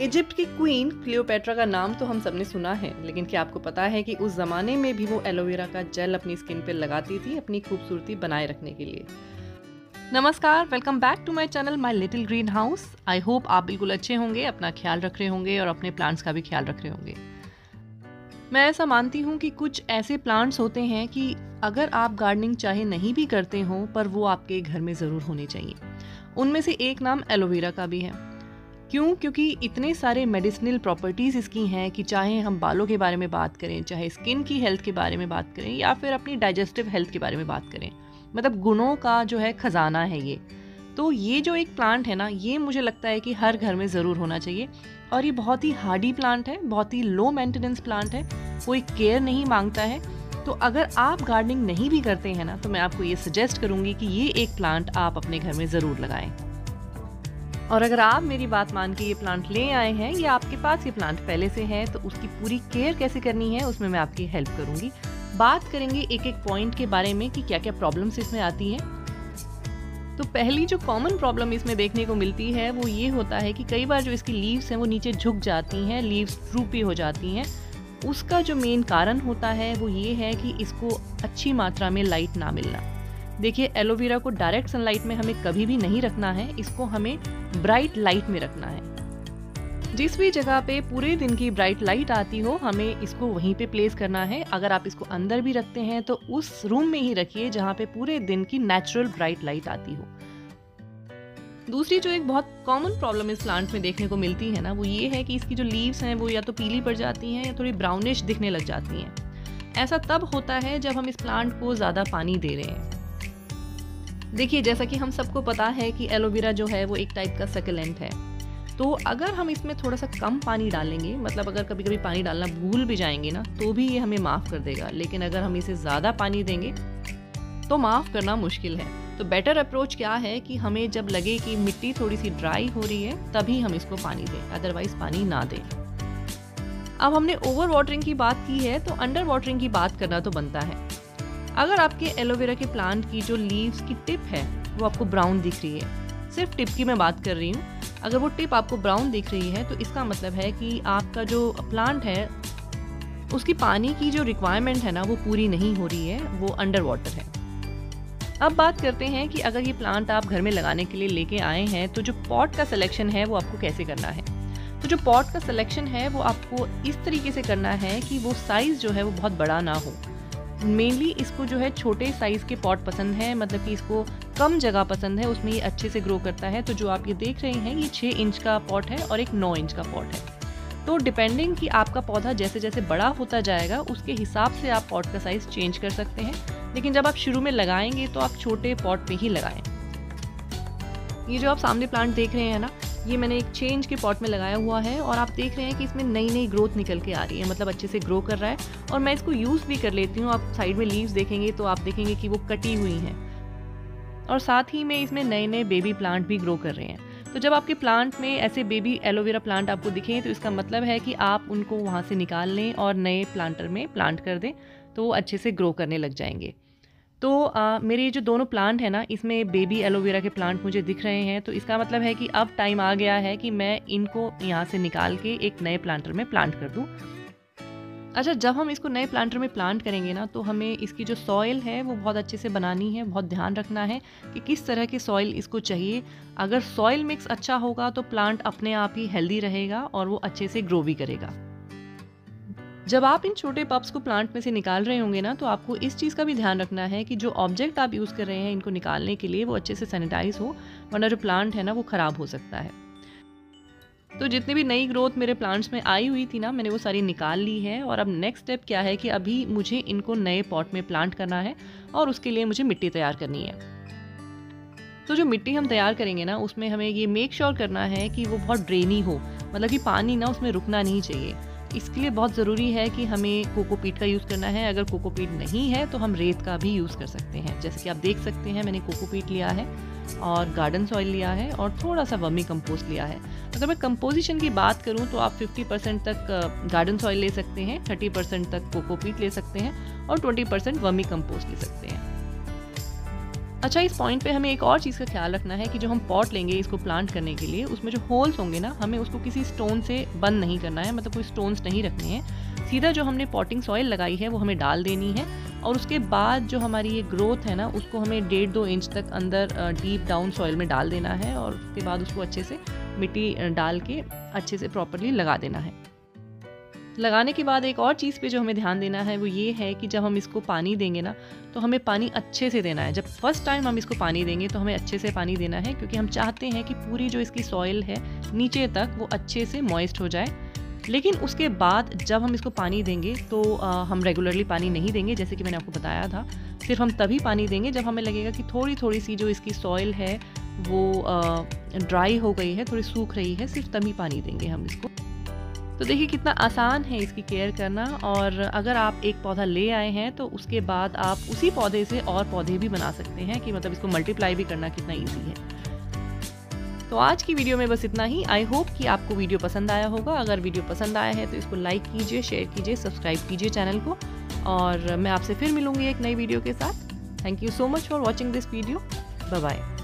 Egypt की queen Cleopatra का नाम तो हम सबने सुना है, लेकिन क्या आपको पता है कि उस जमाने में भी वो एलोवेरा का जेल अपनी स्किन पे लगाती थी अपनी खूबसूरती बनाए रखने के लिए। नमस्कार, welcome back to my channel my little green house. I hope आप बिल्कुल अच्छे होंगे, अपना ख्याल रख रहे होंगे और अपने प्लांट्स का भी ख्याल रख रहे होंगे। मैं ऐसा मानती हूँ कि कुछ ऐसे प्लांट्स होते हैं कि अगर आप गार्डनिंग चाहे नहीं भी करते हो, पर वो आपके घर में ज़रूर होने चाहिए। उनमें से एक नाम एलोवेरा का भी है। क्यों? क्योंकि इतने सारे मेडिसिनल प्रॉपर्टीज़ इसकी हैं कि चाहे हम बालों के बारे में बात करें, चाहे स्किन की हेल्थ के बारे में बात करें या फिर अपनी डाइजेस्टिव हेल्थ के बारे में बात करें, मतलब गुणों का जो है खजाना है ये। तो ये जो एक प्लांट है ना, ये मुझे लगता है कि हर घर में ज़रूर होना चाहिए। और ये बहुत ही हार्डी प्लांट है, बहुत ही लो मेंटेनेंस प्लांट है, कोई केयर नहीं मांगता है। तो अगर आप गार्डनिंग नहीं भी करते हैं ना, तो मैं आपको ये सजेस्ट करूँगी कि ये एक प्लांट आप अपने घर में ज़रूर लगाएं। और अगर आप मेरी बात मान के ये प्लांट ले आए हैं या आपके पास ये प्लांट पहले से है, तो उसकी पूरी केयर कैसे करनी है उसमें मैं आपकी हेल्प करूंगी। बात करेंगे एक एक पॉइंट के बारे में कि क्या क्या प्रॉब्लम्स इसमें आती हैं। तो पहली जो कॉमन प्रॉब्लम इसमें देखने को मिलती है वो ये होता है कि कई बार जो इसकी लीव्स हैं वो नीचे झुक जाती हैं, लीव्स ड्रूपी हो जाती हैं। उसका जो मेन कारण होता है वो ये है कि इसको अच्छी मात्रा में लाइट ना मिलना। देखिए, एलोवेरा को डायरेक्ट सनलाइट में हमें कभी भी नहीं रखना है, इसको हमें ब्राइट लाइट में रखना है। जिस भी जगह पे पूरे दिन की ब्राइट लाइट आती हो, हमें इसको वहीं पे प्लेस करना है। अगर आप इसको अंदर भी रखते हैं तो उस रूम में ही रखिए जहाँ पे पूरे दिन की नेचुरल ब्राइट लाइट आती हो। दूसरी जो एक बहुत कॉमन प्रॉब्लम इस प्लांट में देखने को मिलती है ना, वो ये है कि इसकी जो लीव्स हैं वो या तो पीली पड़ जाती हैं या थोड़ी ब्राउनिश दिखने लग जाती हैं। ऐसा तब होता है जब हम इस प्लांट को ज़्यादा पानी दे रहे हैं। देखिए, जैसा कि हम सबको पता है कि एलोवेरा जो है वो एक टाइप का सक्यूलेंट है। तो अगर हम इसमें थोड़ा सा कम पानी डालेंगे, मतलब अगर कभी कभी पानी डालना भूल भी जाएंगे ना, तो भी ये हमें माफ़ कर देगा। लेकिन अगर हम इसे ज़्यादा पानी देंगे तो माफ़ करना मुश्किल है। तो बेटर अप्रोच क्या है कि हमें जब लगे कि मिट्टी थोड़ी सी ड्राई हो रही है तभी हम इसको पानी दें, अदरवाइज पानी ना दें। अब हमने ओवर वाटरिंग की बात की है, तो अंडर वाटरिंग की बात करना तो बनता है। अगर आपके एलोवेरा के प्लांट की जो लीव्स की टिप है वो आपको ब्राउन दिख रही है, सिर्फ टिप की मैं बात कर रही हूँ, अगर वो टिप आपको ब्राउन दिख रही है तो इसका मतलब है कि आपका जो प्लांट है उसकी पानी की जो रिक्वायरमेंट है ना वो पूरी नहीं हो रही है, वो अंडर वाटर है। अब बात करते हैं कि अगर ये प्लांट आप घर में लगाने के लिए लेके आए हैं तो जो पॉट का सिलेक्शन है वो आपको कैसे करना है। तो जो पॉट का सिलेक्शन है वो आपको इस तरीके से करना है कि वो साइज़ जो है वो बहुत बड़ा ना हो। मेनली इसको जो है छोटे साइज़ के पॉट पसंद है, मतलब कि इसको कम जगह पसंद है, उसमें ये अच्छे से ग्रो करता है। तो जो आप ये देख रहे हैं ये 6 इंच का पॉट है और एक 9 इंच का पॉट है। तो डिपेंडिंग कि आपका पौधा जैसे जैसे बड़ा होता जाएगा उसके हिसाब से आप पॉट का साइज़ चेंज कर सकते हैं। लेकिन जब आप शुरू में लगाएंगे तो आप छोटे पॉट में ही लगाएं। ये जो आप सामने प्लांट देख रहे हैं ना, ये मैंने एक 6 इंच के पॉट में लगाया हुआ है और आप देख रहे हैं कि इसमें नई नई ग्रोथ निकल के आ रही है, मतलब अच्छे से ग्रो कर रहा है। और मैं इसको यूज़ भी कर लेती हूँ। आप साइड में लीव्स देखेंगे तो आप देखेंगे कि वो कटी हुई हैं और साथ ही में इसमें नए नए बेबी प्लांट भी ग्रो कर रहे हैं। तो जब आपके प्लांट में ऐसे बेबी एलोवेरा प्लांट आपको दिखें तो इसका मतलब है कि आप उनको वहाँ से निकाल लें और नए प्लांटर में प्लांट कर दें, तो वो अच्छे से ग्रो करने लग जाएंगे। तो मेरे जो दोनों प्लांट हैं ना, इसमें बेबी एलोवेरा के प्लांट मुझे दिख रहे हैं, तो इसका मतलब है कि अब टाइम आ गया है कि मैं इनको यहाँ से निकाल के एक नए प्लांटर में प्लांट कर दूँ। अच्छा, जब हम इसको नए प्लांटर में प्लांट करेंगे ना, तो हमें इसकी जो सॉइल है वो बहुत अच्छे से बनानी है, बहुत ध्यान रखना है कि किस तरह की सॉइल इसको चाहिए। अगर सॉइल मिक्स अच्छा होगा तो प्लांट अपने आप ही हेल्दी रहेगा और वो अच्छे से ग्रो भी करेगा। जब आप इन छोटे पप्स को प्लांट में से निकाल रहे होंगे ना, तो आपको इस चीज़ का भी ध्यान रखना है कि जो ऑब्जेक्ट आप यूज़ कर रहे हैं इनको निकालने के लिए वो अच्छे से सैनिटाइज हो, वरना जो प्लांट है ना वो ख़राब हो सकता है। तो जितनी भी नई ग्रोथ मेरे प्लांट्स में आई हुई थी ना, मैंने वो सारी निकाल ली है। और अब नेक्स्ट स्टेप क्या है कि अभी मुझे इनको नए पॉट में प्लांट करना है और उसके लिए मुझे मिट्टी तैयार करनी है। तो जो मिट्टी हम तैयार करेंगे ना, उसमें हमें ये मेक श्योर करना है कि वो बहुत ड्रेनी हो, मतलब कि पानी ना उसमें रुकना नहीं चाहिए। इसके लिए बहुत ज़रूरी है कि हमें कोकोपीट का यूज़ करना है। अगर कोकोपीट नहीं है तो हम रेत का भी यूज़ कर सकते हैं। जैसे कि आप देख सकते हैं, मैंने कोकोपीट लिया है और गार्डन सॉइल लिया है और थोड़ा सा वर्मी कंपोस्ट लिया है। अगर मैं कंपोजिशन की बात करूं तो आप 50% तक गार्डन सॉइल ले सकते हैं, 30% तक कोकोपीट ले सकते हैं और 20% वर्मी कंपोस्ट ले सकते हैं। अच्छा, इस पॉइंट पे हमें एक और चीज़ का ख्याल रखना है कि जो हम पॉट लेंगे इसको प्लांट करने के लिए, उसमें जो होल्स होंगे ना, हमें उसको किसी स्टोन से बंद नहीं करना है, मतलब कोई स्टोन्स नहीं रखने हैं। सीधा जो हमने पॉटिंग सॉइल लगाई है वो हमें डाल देनी है और उसके बाद जो हमारी ये ग्रोथ है ना, उसको हमें 1.5-2 इंच तक अंदर डीप डाउन सॉइल में डाल देना है और उसके बाद उसको अच्छे से मिट्टी डाल के अच्छे से प्रॉपरली लगा देना है। लगाने के बाद एक और चीज़ पे जो हमें ध्यान देना है वो ये है कि जब हम इसको पानी देंगे ना, तो हमें पानी अच्छे से देना है। जब फर्स्ट टाइम हम इसको पानी देंगे तो हमें अच्छे से पानी देना है, क्योंकि हम चाहते हैं कि पूरी जो इसकी सॉइल है नीचे तक वो अच्छे से मॉइस्ट हो जाए। लेकिन उसके बाद जब हम इसको पानी देंगे तो हम रेगुलरली पानी नहीं देंगे, जैसे कि मैंने आपको बताया था। सिर्फ हम तभी पानी देंगे जब हमें लगेगा कि थोड़ी थोड़ी सी जो इसकी सॉइल है वो ड्राई हो गई है, थोड़ी सूख रही है, सिर्फ तभी पानी देंगे हम इसको। तो देखिए कितना आसान है इसकी केयर करना। और अगर आप एक पौधा ले आए हैं तो उसके बाद आप उसी पौधे से और पौधे भी बना सकते हैं, कि मतलब इसको मल्टीप्लाई भी करना कितना ईजी है। तो आज की वीडियो में बस इतना ही। आई होप कि आपको वीडियो पसंद आया होगा। अगर वीडियो पसंद आया है तो इसको लाइक कीजिए, शेयर कीजिए, सब्सक्राइब कीजिए चैनल को, और मैं आपसे फिर मिलूंगी एक नई वीडियो के साथ। Thank you so much for watching this video. Bye bye.